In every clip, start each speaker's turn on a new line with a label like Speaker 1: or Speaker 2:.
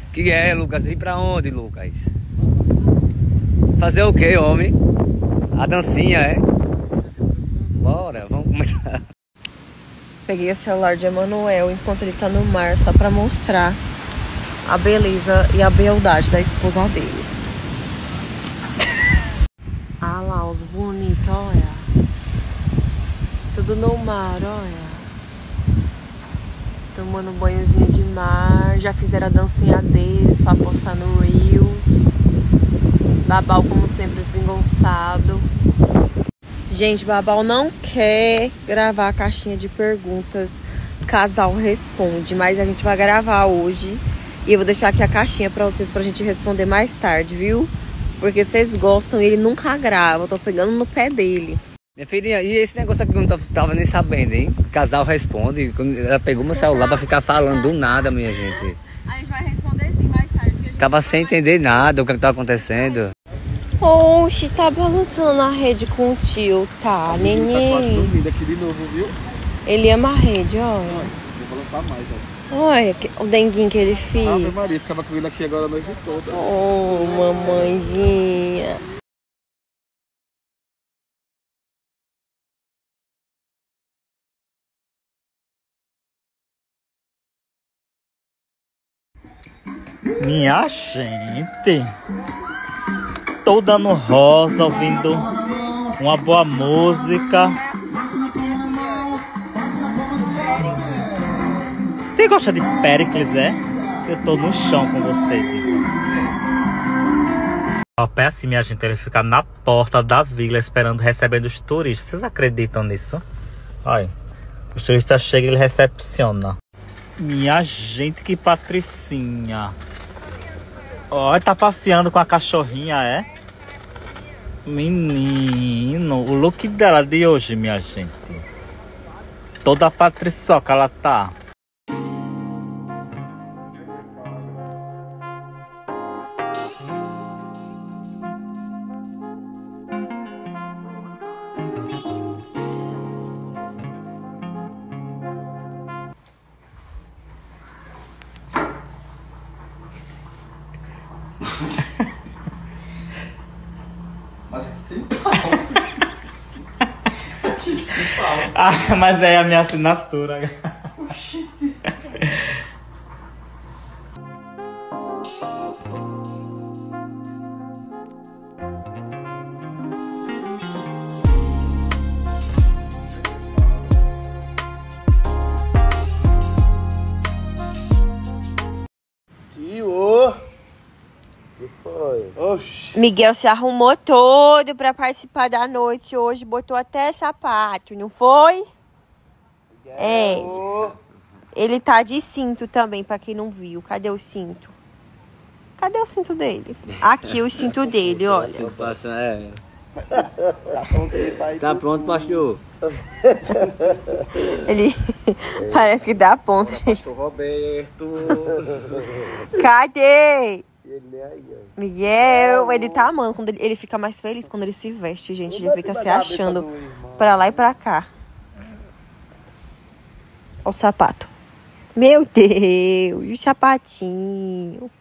Speaker 1: Que é, Lucas? Ir pra onde, Lucas? Fazer o que, homem? A dancinha, é? Bora, vamos começar.
Speaker 2: Peguei o celular de Emanuel enquanto ele tá no mar, só pra mostrar a beleza e a beldade da esposa dele. Ah lá, os bonitos, olha. Tudo no mar, olha. Tomando um banhozinho de mar. Já fizeram a dancinha deles pra postar no Reels. Babau, como sempre, desengonçado. Gente, Babau não quer gravar a caixinha de perguntas Casal Responde, mas a gente vai gravar hoje. E eu vou deixar aqui a caixinha pra vocês, pra gente responder mais tarde, viu? Porque vocês gostam e ele nunca grava. Eu tô pegando no pé dele.
Speaker 1: Minha filha, e esse negócio aqui que eu não tava nem sabendo, hein? Casal Responde. Ela pegou meu celular pra ficar falando do nada, minha gente.
Speaker 2: A gente vai responder sim mais tarde.
Speaker 1: Tava sem entender nada o que tava acontecendo.
Speaker 2: Oxi, tá balançando a rede com o tio, tá, neném?
Speaker 3: Tá quase dormindo aqui de novo, viu?
Speaker 2: Ele ama a rede, olha.
Speaker 3: Vou balançar mais, ó.
Speaker 2: Olha o denguinho que ele fez.
Speaker 3: Ave Maria, ficava com ele aqui agora a noite toda.
Speaker 2: Oh, mamãezinha.
Speaker 4: Minha gente, tô dando rosa, ouvindo uma boa música. Você gosta de Péricles, é? Eu tô no chão com você. O pé assim, minha gente, ele fica na porta da vila esperando, recebendo os turistas. Vocês acreditam nisso? Olha, os turistas chegam e ele recepciona. Minha gente, que patricinha. Olha, tá passeando com a cachorrinha, é? Menino, o look dela de hoje, minha gente. Toda patriçoca ela tá.
Speaker 3: Mas aqui tem pau. Aqui tem pau.
Speaker 4: Ah, mas é a minha assinatura.
Speaker 3: Oxi. Tio! O que foi? Oxi!
Speaker 2: Miguel se arrumou todo pra participar da noite hoje. Botou até sapato, não foi? É. Ele tá de cinto também, pra quem não viu. Cadê o cinto? Cadê o cinto dele? Aqui o cinto dele, olha.
Speaker 1: Tá pronto, pastor?
Speaker 2: Ele parece que dá ponto, gente.
Speaker 1: Pastor Roberto.
Speaker 2: Cadê?
Speaker 3: Ele nem aí, ó.
Speaker 2: Miguel, ele tá amando. Quando ele fica mais feliz quando ele se veste, gente. Ele fica se achando pra lá e pra cá. Olha o sapato. Meu Deus, o sapatinho.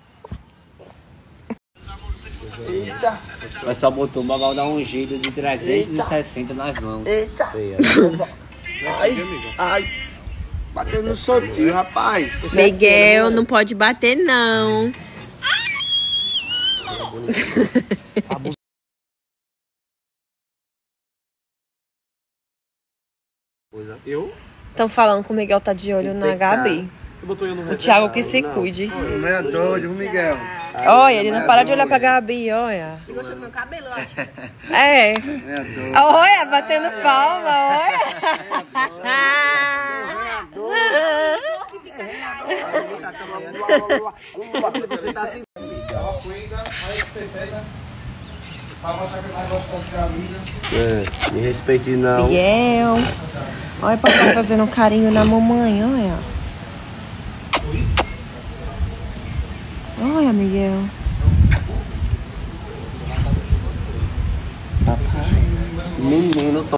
Speaker 3: Eita!
Speaker 1: O pessoal botou o Babau da ungida de 360 nas mãos.
Speaker 3: Eita!
Speaker 1: Feia.
Speaker 3: Ai! Ai! Bateu no soltinho, rapaz!
Speaker 2: Miguel, não pode bater, não.
Speaker 3: Eu?
Speaker 2: Estão falando que o Miguel tá de olho na Gabi.
Speaker 3: Você botou eu no
Speaker 2: O Thiago que se cuide.
Speaker 3: Não é doido, Miguel.
Speaker 2: Olha, ele não para de olhar pra Gabi, olha.
Speaker 5: Você gostou do meu cabelo, eu acho.
Speaker 2: É.
Speaker 3: É doido.
Speaker 2: Olha, batendo palma, olha.
Speaker 3: Você tá assim. É, me respeite não.
Speaker 2: Miguel. Olha o papai fazendo um carinho na mamãe, olha. Olha, Miguel.
Speaker 3: Menino,